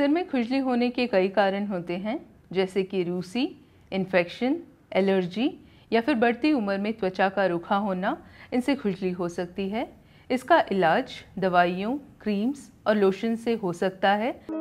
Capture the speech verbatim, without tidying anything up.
सिर में खुजली होने के कई कारण होते हैं, जैसे कि रूसी, इन्फेक्शन, एलर्जी या फिर बढ़ती उम्र में त्वचा का रूखा होना, इनसे खुजली हो सकती है। इसका इलाज दवाइयों, क्रीम्स और लोशन से हो सकता है।